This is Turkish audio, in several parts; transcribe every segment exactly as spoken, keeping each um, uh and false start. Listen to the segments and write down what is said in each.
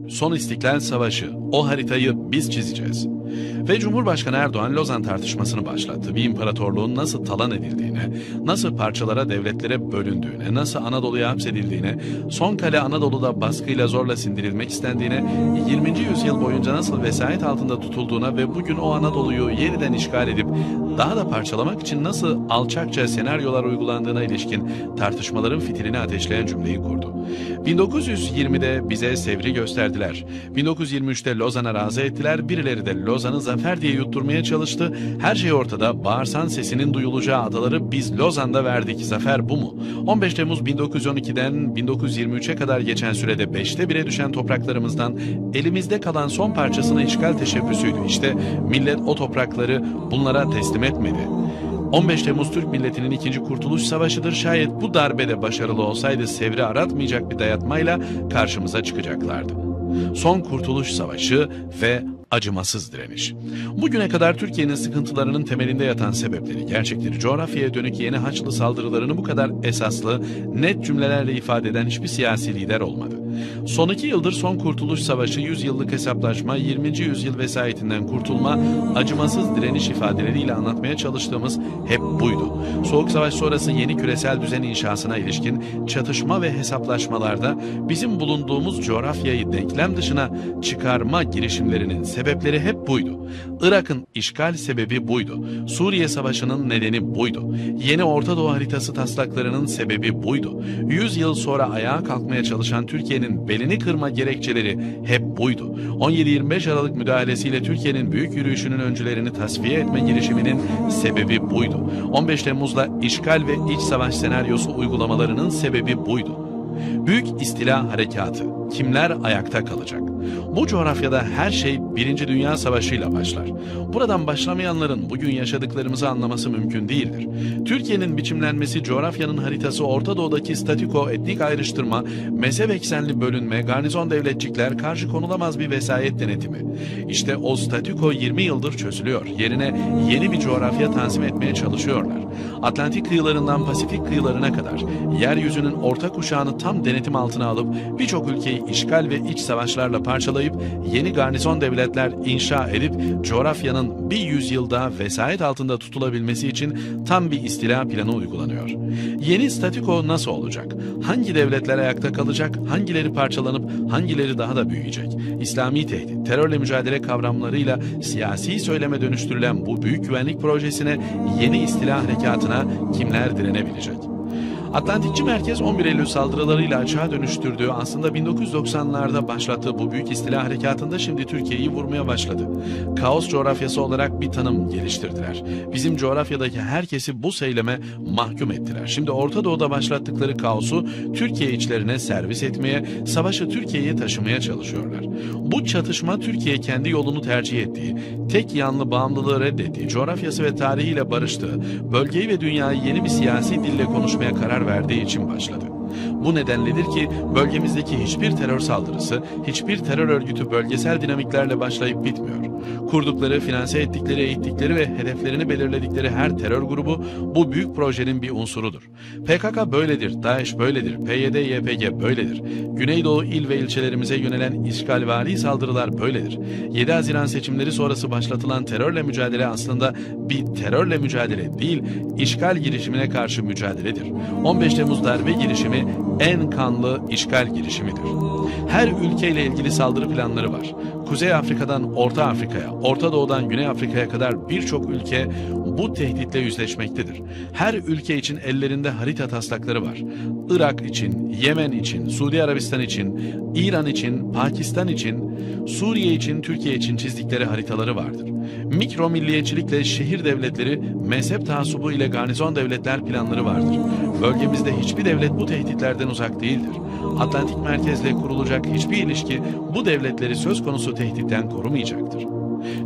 Son İstiklal Savaşı, o haritayı biz çizeceğiz. Ve Cumhurbaşkanı Erdoğan Lozan tartışmasını başlattı. Bir imparatorluğun nasıl talan edildiğine, nasıl parçalara, devletlere bölündüğüne, nasıl Anadolu'ya hapsedildiğine, son kale Anadolu'da baskıyla zorla sindirilmek istendiğine, yirminci yüzyıl boyunca nasıl vesayet altında tutulduğuna ve bugün o Anadolu'yu yeniden işgal edip daha da parçalamak için nasıl alçakça senaryolar uygulandığına ilişkin tartışmaların fitilini ateşleyen cümleyi kurdu. bin dokuz yüz yirmide bize Sevr'i gösterdiler. bin dokuz yüz yirmi üçte Lozan'a razı ettiler. Birileri de Lozan'ı zafer diye yutturmaya çalıştı. Her şey ortada. Bağırsan sesinin duyulacağı adaları biz Lozan'da verdik. Zafer bu mu? on beş Temmuz bin dokuz yüz on ikiden bin dokuz yüz yirmi üçe kadar geçen sürede beşte bire düşen topraklarımızdan elimizde kalan son parçasını işgal teşebbüsüydü. İşte millet o toprakları bunlara teslim etmedi. on beş Temmuz Türk milletinin ikinci Kurtuluş Savaşı'dır. Şayet bu darbede başarılı olsaydı Sevr'i aratmayacak bir dayatmayla karşımıza çıkacaklardı. Son Kurtuluş Savaşı ve acımasız direniş. Bugüne kadar Türkiye'nin sıkıntılarının temelinde yatan sebepleri, gerçekleri, coğrafyaya dönük yeni Haçlı saldırılarını bu kadar esaslı, net cümlelerle ifade eden hiçbir siyasi lider olmadı. Son iki yıldır Son Kurtuluş Savaşı, yüz yıllık hesaplaşma, yirminci yüzyıl vesayetinden kurtulma, acımasız direniş ifadeleriyle anlatmaya çalıştığımız hep buydu. Soğuk Savaş sonrası yeni küresel düzen inşasına ilişkin çatışma ve hesaplaşmalarda bizim bulunduğumuz coğrafyayı denklem dışına çıkarma girişimlerinin sebepleri hep buydu. Irak'ın işgal sebebi buydu. Suriye Savaşı'nın nedeni buydu. Yeni Orta Doğu haritası taslaklarının sebebi buydu. yüz yıl sonra ayağa kalkmaya çalışan Türkiye'nin belini kırma gerekçeleri hep buydu. on yedi yirmi beş Aralık müdahalesiyle Türkiye'nin büyük yürüyüşünün öncülerini tasfiye etme girişiminin sebebi buydu. on beş Temmuz'la işgal ve iç savaş senaryosu uygulamalarının sebebi buydu. Büyük İstila Harekatı. Kimler ayakta kalacak? Bu coğrafyada her şey Birinci Dünya Savaşı ile başlar. Buradan başlamayanların bugün yaşadıklarımızı anlaması mümkün değildir. Türkiye'nin biçimlenmesi, coğrafyanın haritası, Orta Doğu'daki statiko, etnik ayrıştırma, mezhep eksenli bölünme, garnizon devletçikler, karşı konulamaz bir vesayet denetimi. İşte o statiko yirmi yıldır çözülüyor. Yerine yeni bir coğrafya tanzim etmeye çalışıyorlar. Atlantik kıyılarından Pasifik kıyılarına kadar yeryüzünün orta kuşağını tam denetim altına alıp birçok ülkeyi işgal ve iç savaşlarla parçalayıp yeni garnizon devletler inşa edip coğrafyanın bir yüzyılda vesayet altında tutulabilmesi için tam bir istila planı uygulanıyor. Yeni statiko nasıl olacak? Hangi devletler ayakta kalacak? Hangileri parçalanıp hangileri daha da büyüyecek? İslami tehdit, terörle mücadele kavramlarıyla siyasi söyleme dönüştürülen bu büyük güvenlik projesine, yeni istila harekatına kimler direnebilecek? Atlantikçi Merkez on bir Eylül saldırılarıyla açığa dönüştürdüğü, aslında bin dokuz yüz doksanlarda başlattığı bu büyük istila harekatında şimdi Türkiye'yi vurmaya başladı. Kaos coğrafyası olarak bir tanım geliştirdiler. Bizim coğrafyadaki herkesi bu seyleme mahkum ettiler. Şimdi Orta Doğu'da başlattıkları kaosu Türkiye içlerine servis etmeye, savaşı Türkiye'ye taşımaya çalışıyorlar. Bu çatışma Türkiye kendi yolunu tercih ettiği, tek yanlı bağımlılığı reddettiği, coğrafyası ve tarihiyle barıştığı, bölgeyi ve dünyayı yeni bir siyasi dille konuşmaya karar verdiği için başladı. Bu nedenledir ki bölgemizdeki hiçbir terör saldırısı, hiçbir terör örgütü bölgesel dinamiklerle başlayıp bitmiyor. Kurdukları, finanse ettikleri, eğittikleri ve hedeflerini belirledikleri her terör grubu bu büyük projenin bir unsurudur. P K K böyledir, DAEŞ böyledir, P Y D Y P G böyledir. Güneydoğu il ve ilçelerimize yönelen işgalvari saldırılar böyledir. yedi Haziran seçimleri sonrası başlatılan terörle mücadele aslında bir terörle mücadele değil, işgal girişimine karşı mücadeledir. on beş Temmuz darbe girişimi en kanlı işgal girişimidir. Her ülkeyle ilgili saldırı planları var. Kuzey Afrika'dan Orta Afrika'ya, Orta Doğu'dan Güney Afrika'ya kadar birçok ülke bu tehditle yüzleşmektedir. Her ülke için ellerinde harita taslakları var. Irak için, Yemen için, Suudi Arabistan için, İran için, Pakistan için, Suriye için, Türkiye için çizdikleri haritaları vardır. Mikro milliyetçilikle şehir devletleri, mezhep taassubu ile garnizon devletler planları vardır. Bölgemizde hiçbir devlet bu tehditlerden uzak değildir. Atlantik merkezle kurulacak hiçbir ilişki bu devletleri söz konusu tehditten korumayacaktır.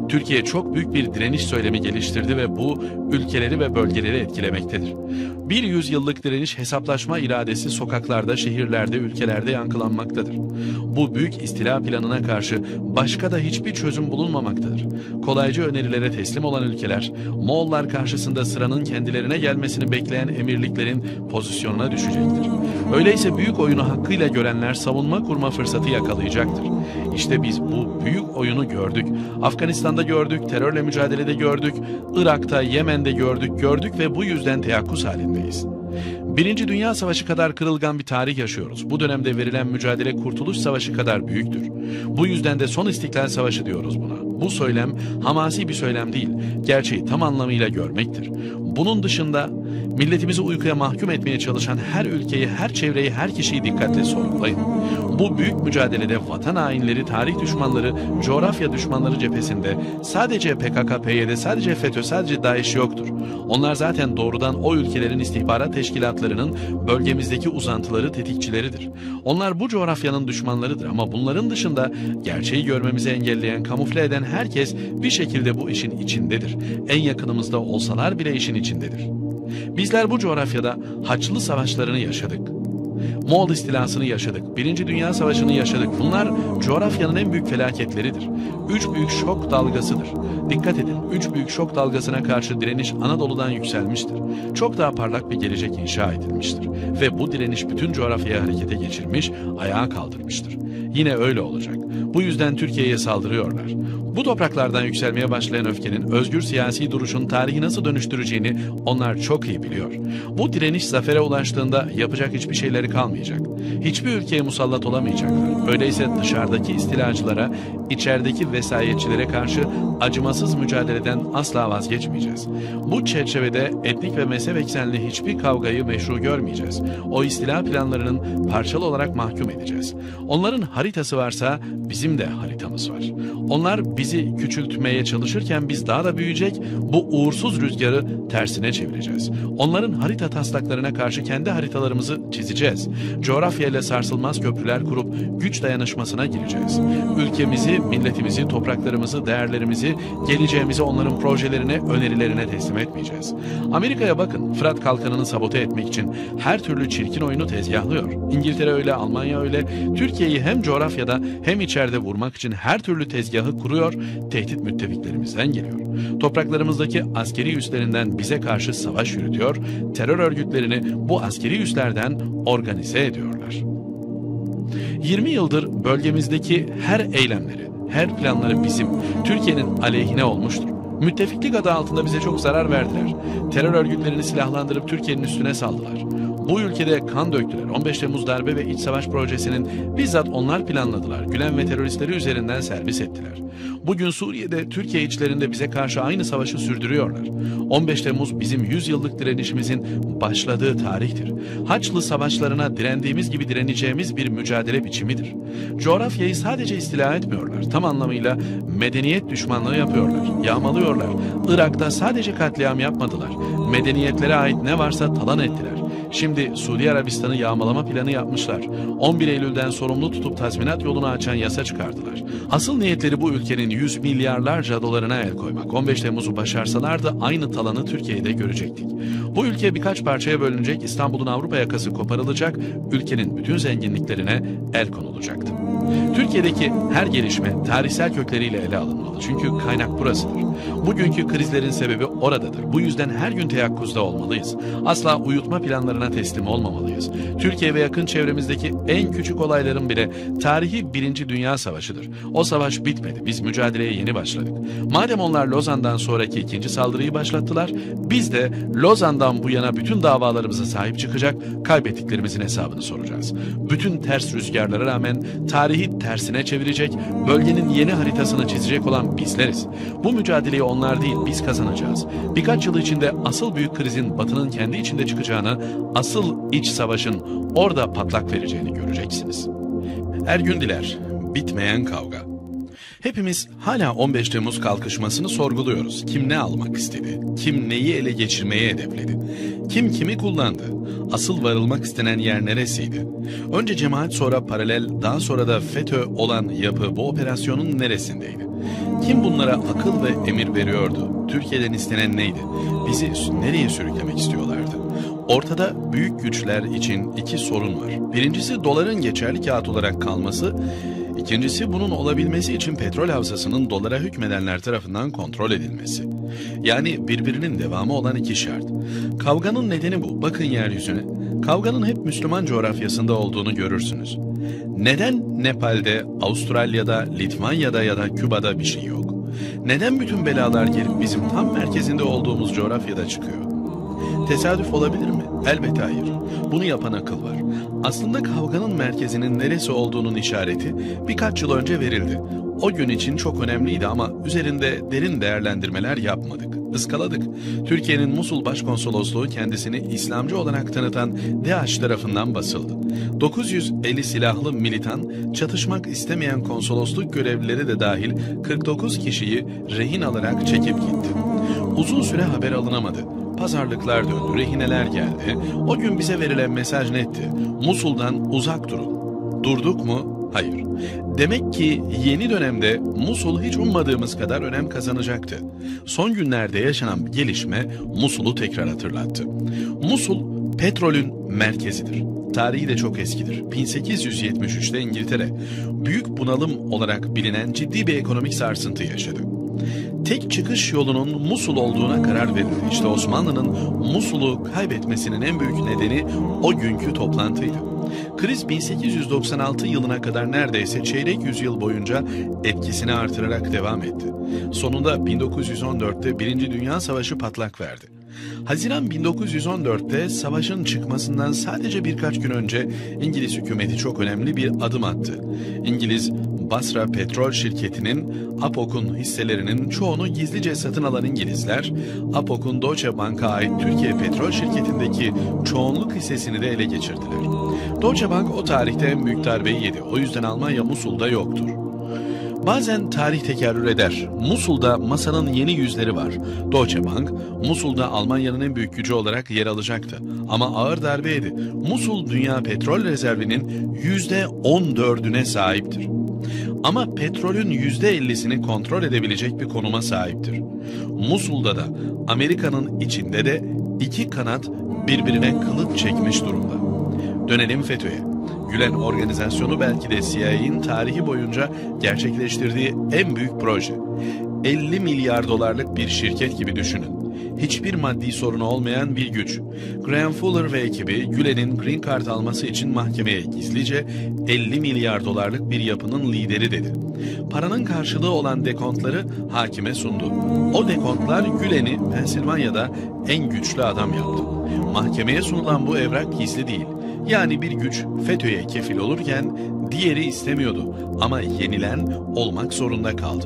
Türkiye çok büyük bir direniş söylemi geliştirdi ve bu ülkeleri ve bölgeleri etkilemektedir. Bir yüzyıllık direniş, hesaplaşma iradesi sokaklarda, şehirlerde, ülkelerde yankılanmaktadır. Bu büyük istila planına karşı başka da hiçbir çözüm bulunmamaktadır. Kolayca önerilere teslim olan ülkeler, Moğollar karşısında sıranın kendilerine gelmesini bekleyen emirliklerin pozisyonuna düşecektir. Öyleyse büyük oyunu hakkıyla görenler savunma kurma fırsatı yakalayacaktır. İşte biz bu büyük oyunu gördük. Afganistan'da gördük, terörle mücadelede gördük, Irak'ta, Yemen'de gördük, gördük ve bu yüzden teyakkuz halindeyiz. Birinci Dünya Savaşı kadar kırılgan bir tarih yaşıyoruz. Bu dönemde verilen mücadele Kurtuluş Savaşı kadar büyüktür. Bu yüzden de son İstiklal Savaşı diyoruz buna. Bu söylem hamasi bir söylem değil, gerçeği tam anlamıyla görmektir. Bunun dışında milletimizi uykuya mahkum etmeye çalışan her ülkeyi, her çevreyi, her kişiyi dikkatle sorgulayın. Bu büyük mücadelede vatan hainleri, tarih düşmanları, coğrafya düşmanları cephesinde sadece P K K P Y D, sadece FETÖ, sadece DAEŞ yoktur. Onlar zaten doğrudan o ülkelerin istihbarat teşkilatlarının bölgemizdeki uzantıları, tetikçileridir. Onlar bu coğrafyanın düşmanlarıdır ama bunların dışında gerçeği görmemizi engelleyen, kamufle eden herkes bir şekilde bu işin içindedir. En yakınımızda olsalar bile işin içindedir. Bizler bu coğrafyada Haçlı Savaşlarını yaşadık. Moğol istilasını yaşadık. Birinci Dünya Savaşı'nı yaşadık. Bunlar coğrafyanın en büyük felaketleridir. Üç büyük şok dalgasıdır. Dikkat edin, üç büyük şok dalgasına karşı direniş Anadolu'dan yükselmiştir. Çok daha parlak bir gelecek inşa edilmiştir. Ve bu direniş bütün coğrafyayı harekete geçirmiş, ayağa kaldırmıştır. Yine öyle olacak. Bu yüzden Türkiye'ye saldırıyorlar. Bu topraklardan yükselmeye başlayan öfkenin, özgür siyasi duruşun tarihi nasıl dönüştüreceğini onlar çok iyi biliyor. Bu direniş zafere ulaştığında yapacak hiçbir şeyleri kalmayacak. Hiçbir ülkeye musallat olamayacaklar. Öyleyse dışarıdaki istilacılara, içerideki vesayetçilere karşı acımasız mücadeleden asla vazgeçmeyeceğiz. Bu çerçevede etnik ve mezhep eksenli hiçbir kavgayı meşru görmeyeceğiz. O istila planlarının parçalı olarak mahkum edeceğiz. Onların haritası varsa bizim de haritamız var. Onlar bizi küçültmeye çalışırken biz daha da büyüyecek, bu uğursuz rüzgarı tersine çevireceğiz. Onların harita taslaklarına karşı kendi haritalarımızı çizeceğiz. Coğrafyayla sarsılmaz köprüler kurup güç dayanışmasına gireceğiz. Ülkemizi, milletimizi, topraklarımızı, değerlerimizi, geleceğimizi onların projelerine, önerilerine teslim etmeyeceğiz. Amerika'ya bakın, Fırat Kalkanı'nı sabote etmek için her türlü çirkin oyunu tezgahlıyor. İngiltere öyle, Almanya öyle. Türkiye'yi hem coğrafyada hem içeride vurmak için her türlü tezgahı kuruyor, tehdit müttefiklerimizden geliyor. Topraklarımızdaki askeri üslerinden bize karşı savaş yürütüyor, terör örgütlerini bu askeri üslerden organize ediyorlar. yirmi yıldır bölgemizdeki her eylemleri, her planları bizim, Türkiye'nin aleyhine olmuştur. Müttefiklik adı altında bize çok zarar verdiler. Terör örgütlerini silahlandırıp Türkiye'nin üstüne saldılar. Bu ülkede kan döktüler. on beş Temmuz darbe ve iç savaş projesinin bizzat onlar planladılar. Gülen ve teröristleri üzerinden servis ettiler. Bugün Suriye'de, Türkiye içlerinde bize karşı aynı savaşı sürdürüyorlar. on beş Temmuz bizim yüz yıllık direnişimizin başladığı tarihtir. Haçlı savaşlarına direndiğimiz gibi direneceğimiz bir mücadele biçimidir. Coğrafyayı sadece istila etmiyorlar. Tam anlamıyla medeniyet düşmanlığı yapıyorlar. Yağmalıyorlar. Irak'ta sadece katliam yapmadılar. Medeniyetlere ait ne varsa talan ettiler. Şimdi Suudi Arabistan'ı yağmalama planı yapmışlar. on bir Eylül'den sorumlu tutup tazminat yolunu açan yasa çıkardılar. Asıl niyetleri bu ülkenin yüz milyarlarca dolarına el koymak. on beş Temmuz'u başarsalardı aynı talanı Türkiye'de görecektik. Bu ülke birkaç parçaya bölünecek, İstanbul'un Avrupa yakası koparılacak, ülkenin bütün zenginliklerine el konulacaktı. Türkiye'deki her gelişme tarihsel kökleriyle ele alınmalı. Çünkü kaynak burasıdır. Bugünkü krizlerin sebebi oradadır. Bu yüzden her gün teyakkuzda olmalıyız. Asla uyutma planlarına teslim olmamalıyız. Türkiye ve yakın çevremizdeki en küçük olayların bile tarihi Birinci Dünya Savaşı'dır. O savaş bitmedi. Biz mücadeleye yeni başladık. Madem onlar Lozan'dan sonraki ikinci saldırıyı başlattılar, biz de Lozan'dan bu yana bütün davalarımıza sahip çıkacak, kaybettiklerimizin hesabını soracağız. Bütün ters rüzgarlara rağmen tarihi tersine çevirecek, bölgenin yeni haritasını çizecek olan bizleriz. Bu mücadeleyi onlar değil, biz kazanacağız. Birkaç yıl içinde asıl büyük krizin Batı'nın kendi içinde çıkacağını, asıl iç savaşın orada patlak vereceğini göreceksiniz. Ergün Diler, bitmeyen kavga. Hepimiz hala on beş Temmuz kalkışmasını sorguluyoruz. Kim ne almak istedi? Kim neyi ele geçirmeye hedefledi? Kim kimi kullandı? Asıl varılmak istenen yer neresiydi? Önce cemaat, sonra paralel, daha sonra da FETÖ olan yapı bu operasyonun neresindeydi? Kim bunlara akıl ve emir veriyordu? Türkiye'den istenen neydi? Bizi nereye sürüklemek istiyorlardı? Ortada büyük güçler için iki sorun var. Birincisi doların geçerli kağıt olarak kalması. İkincisi bunun olabilmesi için petrol havzasının dolara hükmedenler tarafından kontrol edilmesi. Yani birbirinin devamı olan iki şart. Kavganın nedeni bu. Bakın yeryüzüne. Kavganın hep Müslüman coğrafyasında olduğunu görürsünüz. Neden Nepal'de, Avustralya'da, Litvanya'da ya da Küba'da bir şey yok? Neden bütün belalar gelip bizim tam merkezinde olduğumuz coğrafyada çıkıyor? Tesadüf olabilir mi? Elbette hayır. Bunu yapan akıl var. Aslında kavganın merkezinin neresi olduğunun işareti birkaç yıl önce verildi. O gün için çok önemliydi ama üzerinde derin değerlendirmeler yapmadık. Iskaladık. Türkiye'nin Musul Başkonsolosluğu kendisini İslamcı olarak tanıtan DAEŞ tarafından basıldı. dokuz yüz elli silahlı militan, çatışmak istemeyen konsolosluk görevlileri de dahil kırk dokuz kişiyi rehin alarak çekip gitti. Uzun süre haber alınamadı. Pazarlıklar döndü, rehineler geldi. O gün bize verilen mesaj netti. Musul'dan uzak durun. Durduk mu? Hayır. Demek ki yeni dönemde Musul hiç ummadığımız kadar önem kazanacaktı. Son günlerde yaşanan gelişme Musul'u tekrar hatırlattı. Musul, petrolün merkezidir. Tarihi de çok eskidir. bin sekiz yüz yetmiş üçte İngiltere, büyük bunalım olarak bilinen ciddi bir ekonomik sarsıntı yaşadı. Tek çıkış yolunun Musul olduğuna karar verildi. İşte Osmanlı'nın Musul'u kaybetmesinin en büyük nedeni o günkü toplantıydı. Kriz bin sekiz yüz doksan altı yılına kadar neredeyse çeyrek yüzyıl boyunca etkisini artırarak devam etti. Sonunda bin dokuz yüz on dörtte Birinci Dünya Savaşı patlak verdi. Haziran bin dokuz yüz on dörtte savaşın çıkmasından sadece birkaç gün önce İngiliz hükümeti çok önemli bir adım attı. İngiliz Basra Petrol Şirketi'nin APOK'un hisselerinin çoğunu gizlice satın alan İngilizler, APOK'un Deutsche Bank'a ait Türkiye Petrol Şirketi'ndeki çoğunluk hissesini de ele geçirdiler. Deutsche Bank o tarihte en büyük darbeyi yedi. O yüzden Almanya Musul'da yoktur. Bazen tarih tekerrür eder. Musul'da masanın yeni yüzleri var. Deutsche Bank, Musul'da Almanya'nın en büyük gücü olarak yer alacaktı. Ama ağır darbe yedi. Musul, dünya petrol rezervinin yüzde on dördüne sahiptir. Ama petrolün yüzde ellisini kontrol edebilecek bir konuma sahiptir. Musul'da da Amerika'nın içinde de iki kanat birbirine kılıç çekmiş durumda. Dönelim FETÖ'ye. Gülen organizasyonu belki de C I A'nin tarihi boyunca gerçekleştirdiği en büyük proje. elli milyar dolarlık bir şirket gibi düşünün. Hiçbir maddi sorunu olmayan bir güç. Graham Fuller ve ekibi Gülen'in Green Card alması için mahkemeye gizlice elli milyar dolarlık bir yapının lideri dedi. Paranın karşılığı olan dekontları hakime sundu. O dekontlar Gülen'i Pensilvanya'da en güçlü adam yaptı. Mahkemeye sunulan bu evrak gizli değil. Yani bir güç FETÖ'ye kefil olurken diğeri istemiyordu ama yenilen olmak zorunda kaldı.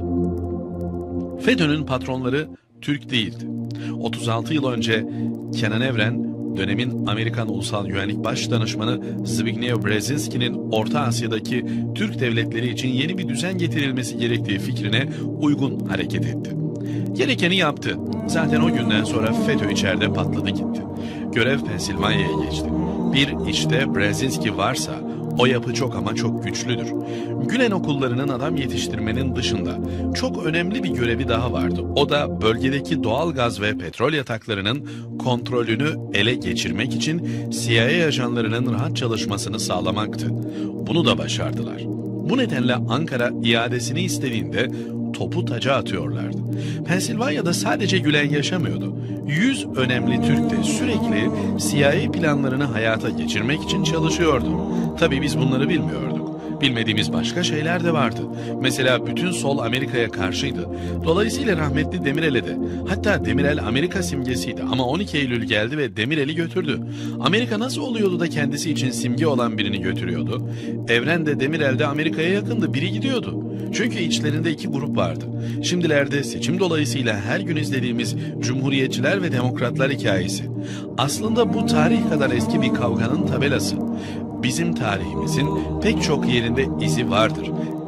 FETÖ'nün patronları Türk değildi. otuz altı yıl önce Kenan Evren, dönemin Amerikan Ulusal Güvenlik Başdanışmanı Zbigniew Brzezinski'nin Orta Asya'daki Türk devletleri için yeni bir düzen getirilmesi gerektiği fikrine uygun hareket etti. Gerekeni yaptı. Zaten o günden sonra FETÖ içeride patladı gitti. Görev Pensilvanya'ya geçti. Bir işte Brzezinski varsa o yapı çok ama çok güçlüdür. Gülen okullarının adam yetiştirmenin dışında çok önemli bir görevi daha vardı. O da bölgedeki doğal gaz ve petrol yataklarının kontrolünü ele geçirmek için C I A ajanlarının rahat çalışmasını sağlamaktı. Bunu da başardılar. Bu nedenle Ankara iadesini istediğinde topu taca atıyorlardı. Pensilvanya'da sadece Gülen yaşamıyordu. Yüz önemli Türk de sürekli C I A planlarını hayata geçirmek için çalışıyordu. Tabii biz bunları bilmiyorduk. Bilmediğimiz başka şeyler de vardı. Mesela bütün sol Amerika'ya karşıydı. Dolayısıyla rahmetli Demirel'e de. Hatta Demirel Amerika simgesiydi ama on iki Eylül geldi ve Demirel'i götürdü. Amerika nasıl oluyordu da kendisi için simge olan birini götürüyordu? Evren de Demirel de Amerika'ya yakındı. Biri gidiyordu. Çünkü içlerinde iki grup vardı. Şimdilerde seçim dolayısıyla her gün izlediğimiz Cumhuriyetçiler ve Demokratlar hikayesi. Aslında bu tarih kadar eski bir kavganın tabelası. Bizim tarihimizin pek çok yerinde izi vardır.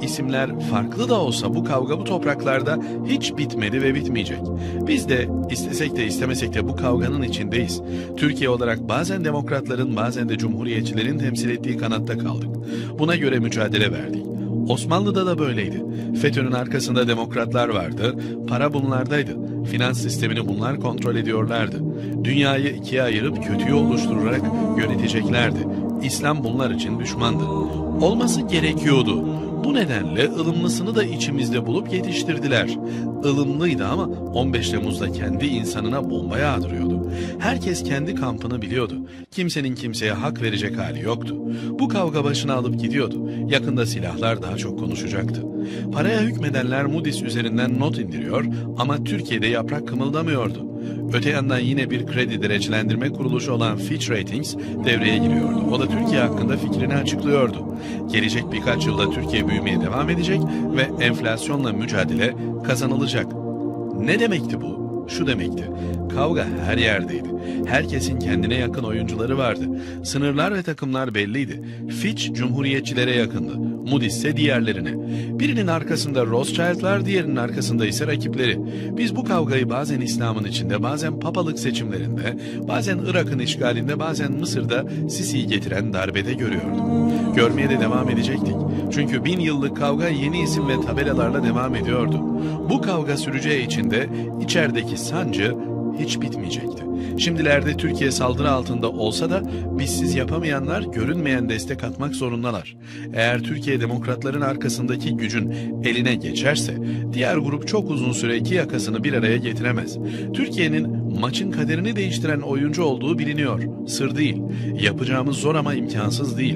isimler farklı da olsa bu kavga bu topraklarda hiç bitmedi ve bitmeyecek. Biz de istesek de istemesek de bu kavganın içindeyiz. Türkiye olarak bazen demokratların bazen de cumhuriyetçilerin temsil ettiği kanatta kaldık. Buna göre mücadele verdik. Osmanlı'da da böyleydi. FETÖ'nün arkasında demokratlar vardı, para bunlardaydı. Finans sistemini bunlar kontrol ediyorlardı. Dünyayı ikiye ayırıp kötüyü oluşturarak yöneteceklerdi. İslam bunlar için düşmandı. Olması gerekiyordu. Bu nedenle ılımlısını da içimizde bulup yetiştirdiler. Ilımlıydı ama on beş Temmuz'da kendi insanına bomba yağdırıyordu. Herkes kendi kampını biliyordu. Kimsenin kimseye hak verecek hali yoktu. Bu kavga başına alıp gidiyordu. Yakında silahlar daha çok konuşacaktı. Paraya hükmedenler Moody's üzerinden not indiriyor ama Türkiye'de yaprak kımıldamıyordu. Öte yandan yine bir kredi derecelendirme kuruluşu olan Fitch Ratings devreye giriyordu. O da Türkiye hakkında fikrini açıklıyordu. Gelecek birkaç yılda Türkiye büyümeye devam edecek ve enflasyonla mücadele kazanılacak. Ne demekti bu? Şu demekti. Kavga her yerdeydi. Herkesin kendine yakın oyuncuları vardı. Sınırlar ve takımlar belliydi. Fitch cumhuriyetçilere yakındı. Moody's ise diğerlerine. Birinin arkasında Rothschild'lar, diğerinin arkasında ise rakipleri. Biz bu kavgayı bazen İslam'ın içinde, bazen papalık seçimlerinde, bazen Irak'ın işgalinde, bazen Mısır'da Sisi'yi getiren darbede görüyorduk. Görmeye de devam edecektik. Çünkü bin yıllık kavga yeni isim ve tabelalarla devam ediyordu. Bu kavga süreceği için de içerideki sancı hiç bitmeyecekti. Şimdilerde Türkiye saldırı altında olsa da bizsiz yapamayanlar görünmeyen destek atmak zorundalar. Eğer Türkiye demokratların arkasındaki gücün eline geçerse diğer grup çok uzun süre iki yakasını bir araya getiremez. Türkiye'nin maçın kaderini değiştiren oyuncu olduğu biliniyor. Sır değil. Yapacağımız zor ama imkansız değil.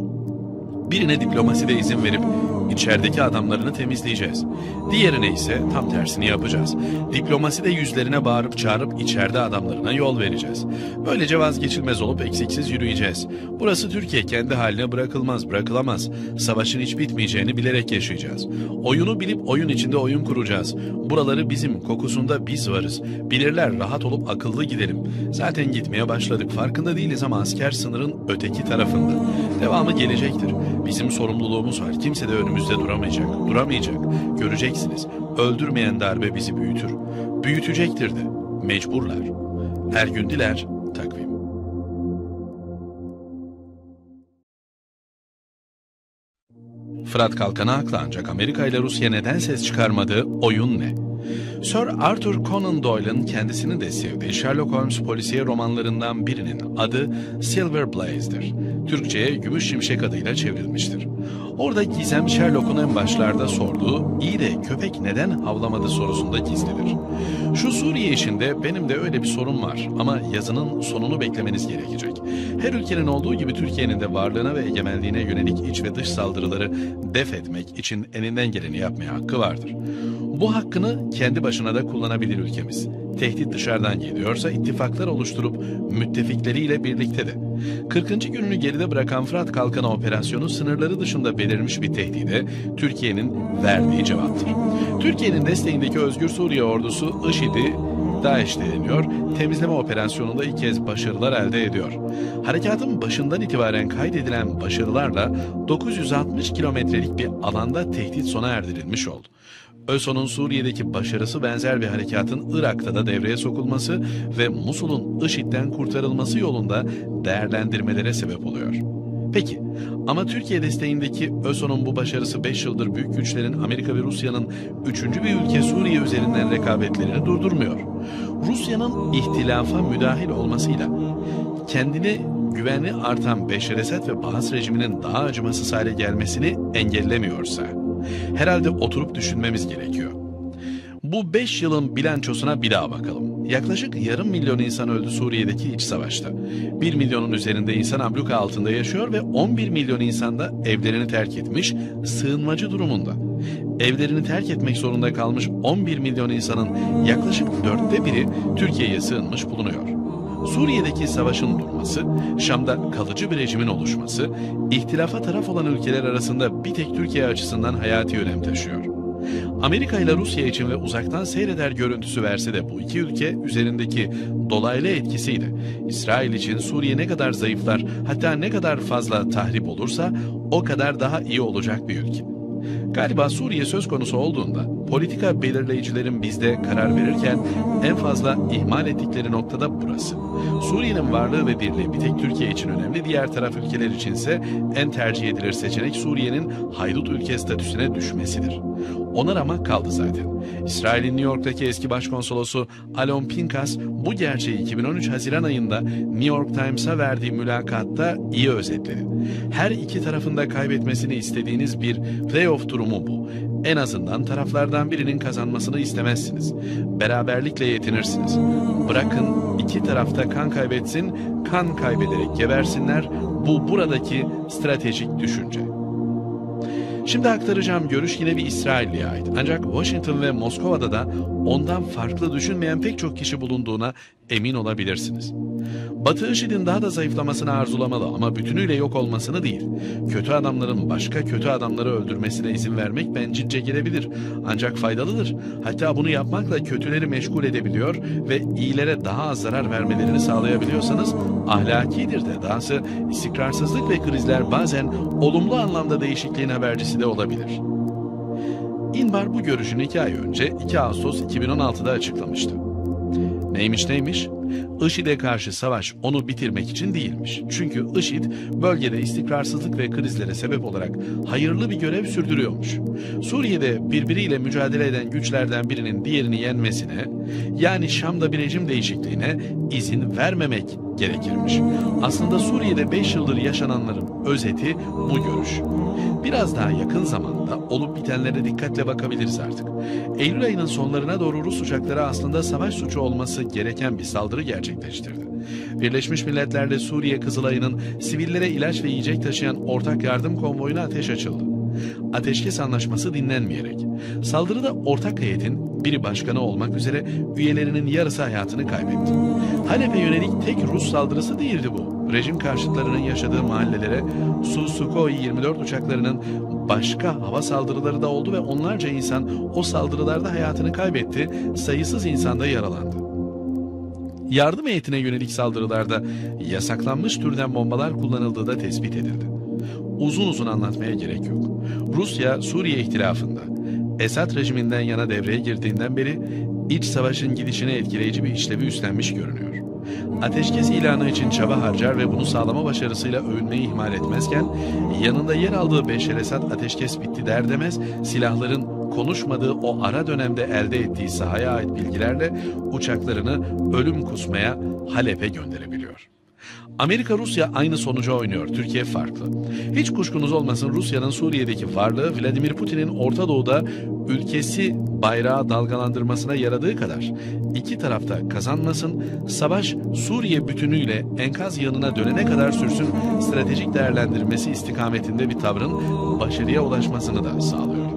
Birine diplomaside izin verip içerideki adamlarını temizleyeceğiz. Diğerine ise tam tersini yapacağız. Diplomaside yüzlerine bağırıp çağırıp içeride adamlarına yol vereceğiz. Böylece vazgeçilmez olup eksiksiz yürüyeceğiz. Burası Türkiye, kendi haline bırakılmaz, bırakılamaz. Savaşın hiç bitmeyeceğini bilerek yaşayacağız. Oyunu bilip oyun içinde oyun kuracağız. Buraları bizim, kokusunda biz varız. Bilirler, rahat olup akıllı gidelim. Zaten gitmeye başladık, farkında değiliz ama asker sınırın öteki tarafında. Devamı gelecektir. Bizim sorumluluğumuz var. Kimse de önümüzde duramayacak. Duramayacak. Göreceksiniz. Öldürmeyen darbe bizi büyütür. Büyütecektir de. Mecburlar. Ergün Diler, Takvim. Fırat Kalkan'a haklı ancak Amerika ile Rusya neden ses çıkarmadı? Oyun ne? Sir Arthur Conan Doyle'ın kendisini de sevdiği Sherlock Holmes polisiye romanlarından birinin adı Silver Blaze'dir. Türkçe'ye Gümüş Şimşek adıyla çevrilmiştir. Orada gizem Sherlock'un en başlarda sorduğu "İyi de köpek neden havlamadı?" sorusunda gizlidir. Şu Suriye işinde benim de öyle bir sorun var ama yazının sonunu beklemeniz gerekecek. Her ülkenin olduğu gibi Türkiye'nin de varlığına ve egemenliğine yönelik iç ve dış saldırıları def etmek için elinden geleni yapmaya hakkı vardır. Bu hakkını kendi başına da kullanabilir ülkemiz. Tehdit dışarıdan geliyorsa ittifaklar oluşturup müttefikleriyle birlikte de. kırkıncı gününü geride bırakan Fırat Kalkanı operasyonu sınırları dışında belirmiş bir tehdide Türkiye'nin verdiği cevaptır. Türkiye'nin desteğindeki Özgür Suriye ordusu IŞİD'i DAEŞ deniyor, temizleme operasyonunda ilk kez başarılar elde ediyor. Harekatın başından itibaren kaydedilen başarılarla dokuz yüz altmış kilometrelik bir alanda tehdit sona erdirilmiş oldu. ÖSO'nun Suriye'deki başarısı benzer bir harekatın Irak'ta da devreye sokulması ve Musul'un IŞİD'den kurtarılması yolunda değerlendirmelere sebep oluyor. Peki ama Türkiye desteğindeki ÖSO'nun bu başarısı beş yıldır büyük güçlerin Amerika ve Rusya'nın üçüncü bir ülke Suriye üzerinden rekabetlerini durdurmuyor. Rusya'nın ihtilafa müdahil olmasıyla kendini güvenli artan Beşar Esad ve Baas rejiminin daha acımasız hale gelmesini engellemiyorsa herhalde oturup düşünmemiz gerekiyor. Bu beş yılın bilançosuna bir daha bakalım. Yaklaşık yarım milyon insan öldü Suriye'deki iç savaşta. bir milyonun üzerinde insan abluka altında yaşıyor ve on bir milyon insan da evlerini terk etmiş, sığınmacı durumunda. Evlerini terk etmek zorunda kalmış on bir milyon insanın yaklaşık dörtte biri Türkiye'ye sığınmış bulunuyor. Suriye'deki savaşın durması, Şam'da kalıcı bir rejimin oluşması, ihtilafa taraf olan ülkeler arasında bir tek Türkiye açısından hayati önem taşıyor. Amerika ile Rusya için ve uzaktan seyreder görüntüsü verse de bu iki ülke üzerindeki dolaylı etkisiyle İsrail için Suriye ne kadar zayıflar, hatta ne kadar fazla tahrip olursa o kadar daha iyi olacak bir ülke. Galiba Suriye söz konusu olduğunda politika belirleyicilerin bizde karar verirken en fazla ihmal ettikleri noktada burası. Suriye'nin varlığı ve birliği bir tek Türkiye için önemli, diğer taraf ülkeler içinse en tercih edilir seçenek Suriye'nin haydut ülke statüsüne düşmesidir. Ona ramak kaldı zaten. İsrail'in New York'taki eski başkonsolosu Alon Pinkas bu gerçeği iki bin on üç Haziran ayında New York Times'a verdiği mülakatta iyi özetledi. Her iki tarafında kaybetmesini istediğiniz bir playoff durumu bu. En azından taraflardan birinin kazanmasını istemezsiniz. Beraberlikle yetinirsiniz. Bırakın iki tarafta kan kaybetsin, kan kaybederek gebersinler. Bu buradaki stratejik düşünce. Şimdi aktaracağım görüş yine bir İsrailli'ye ait. Ancak Washington ve Moskova'da da ondan farklı düşünmeyen pek çok kişi bulunduğuna emin olabilirsiniz. Batı IŞİD'in daha da zayıflamasını arzulamalı ama bütünüyle yok olmasını değil. Kötü adamların başka kötü adamları öldürmesine izin vermek bencilce gelebilir. Ancak faydalıdır. Hatta bunu yapmakla kötüleri meşgul edebiliyor ve iyilere daha az zarar vermelerini sağlayabiliyorsanız ahlakidir de. Dahası istikrarsızlık ve krizler bazen olumlu anlamda değişikliğin habercisi de olabilir. İnbar bu görüşünü iki ay önce iki Ağustos iki bin on altıda açıklamıştı. Neymiş neymiş? IŞİD'e karşı savaş onu bitirmek için değilmiş. Çünkü IŞİD bölgede istikrarsızlık ve krizlere sebep olarak hayırlı bir görev sürdürüyormuş. Suriye'de birbiriyle mücadele eden güçlerden birinin diğerini yenmesine, yani Şam'da bir rejim değişikliğine izin vermemek gerekirmiş. Aslında Suriye'de beş yıldır yaşananların özeti bu görüş. Biraz daha yakın zamanda olup bitenlere dikkatle bakabiliriz artık. Eylül ayının sonlarına doğru Rus uçakları aslında savaş suçu olması gereken bir saldırı gerçekleştirdi. Birleşmiş Milletler'le Suriye Kızılay'ın sivillere ilaç ve yiyecek taşıyan ortak yardım konvoyuna ateş açıldı. Ateşkes anlaşması dinlenmeyerek. Saldırıda ortak heyetin biri başkanı olmak üzere üyelerinin yarısı hayatını kaybetti. Halep'e yönelik tek Rus saldırısı değildi bu. Rejim karşıtlarının yaşadığı mahallelere Su Sukhoi yirmi dört uçaklarının başka hava saldırıları da oldu ve onlarca insan o saldırılarda hayatını kaybetti, sayısız insan da yaralandı. Yardım heyetine yönelik saldırılarda yasaklanmış türden bombalar kullanıldığı da tespit edildi. Uzun uzun anlatmaya gerek yok. Rusya, Suriye ihtilafında Esad rejiminden yana devreye girdiğinden beri iç savaşın gidişine etkileyici bir işlevi üstlenmiş görünüyor. Ateşkes ilanı için çaba harcar ve bunu sağlama başarısıyla övünmeyi ihmal etmezken, yanında yer aldığı Beşer Esad ateşkes bitti der demez, silahların konuşmadığı o ara dönemde elde ettiği sahaya ait bilgilerle uçaklarını ölüm kusmaya Halep'e gönderebiliyor. Amerika-Rusya aynı sonuca oynuyor, Türkiye farklı. Hiç kuşkunuz olmasın, Rusya'nın Suriye'deki varlığı Vladimir Putin'in Orta Doğu'da ülkesi bayrağı dalgalandırmasına yaradığı kadar iki tarafta kazanmasın, savaş Suriye bütünüyle enkaz yanına dönene kadar sürsün stratejik değerlendirmesi istikametinde bir tavrın başarıya ulaşmasını da sağlıyor.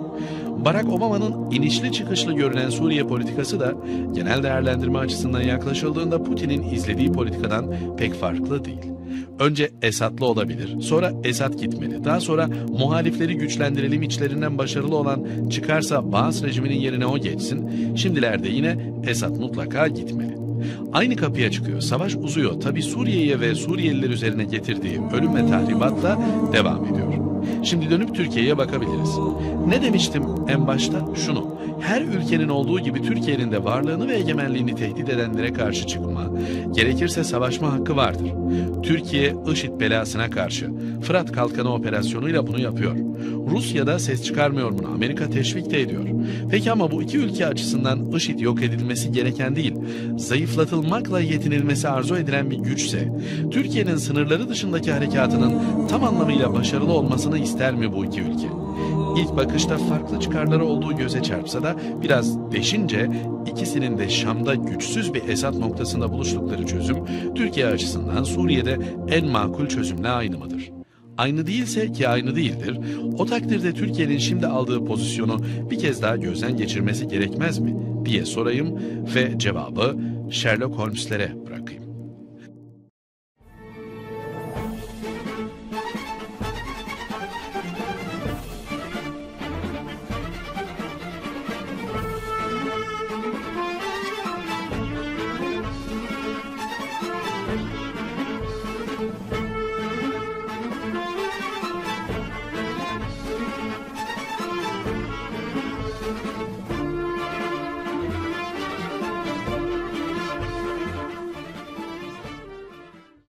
Barack Obama'nın inişli çıkışlı görünen Suriye politikası da genel değerlendirme açısından yaklaşıldığında Putin'in izlediği politikadan pek farklı değil. Önce Esad'lı olabilir, sonra Esad gitmeli, daha sonra muhalifleri güçlendirelim, içlerinden başarılı olan çıkarsa Baas rejiminin yerine o geçsin, şimdilerde yine Esad mutlaka gitmeli. Aynı kapıya çıkıyor, savaş uzuyor, tabi Suriye'ye ve Suriyeliler üzerine getirdiği ölüm ve tahribat da devam ediyor. Şimdi dönüp Türkiye'ye bakabiliriz. Ne demiştim en başta? Şunu, her ülkenin olduğu gibi Türkiye'nin de varlığını ve egemenliğini tehdit edenlere karşı çıkma, gerekirse savaşma hakkı vardır. Türkiye, IŞİD belasına karşı Fırat Kalkanı operasyonuyla bunu yapıyor. Rusya da ses çıkarmıyor buna, Amerika teşvik de ediyor. Peki ama bu iki ülke açısından IŞİD yok edilmesi gereken değil, zayıflatılmakla yetinilmesi arzu edilen bir güçse, Türkiye'nin sınırları dışındaki harekatının tam anlamıyla başarılı olmasını ister mi bu iki ülke? İlk bakışta farklı çıkarları olduğu göze çarpsa da biraz deşince ikisinin de Şam'da güçsüz bir Esad noktasında buluştukları çözüm Türkiye açısından Suriye'de en makul çözümle aynı mıdır? Aynı değilse ki aynı değildir, o takdirde Türkiye'nin şimdi aldığı pozisyonu bir kez daha gözden geçirmesi gerekmez mi diye sorayım ve cevabı Sherlock Holmes'lere bırakayım.